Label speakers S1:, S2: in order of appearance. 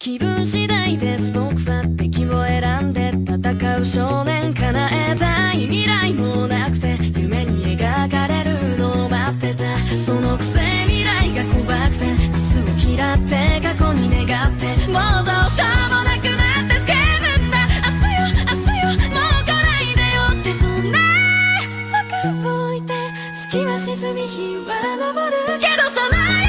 S1: 気分次第です僕は敵を選んで戦う少年叶えたい未来もなくて夢に描かれるのを待ってたそのくせ未来が怖くて明日を嫌って過去に願ってもうどうしようもなくなってスケーブンだ明日よもう来ないでよってそんな枠を置いて月は沈み日は昇るけどその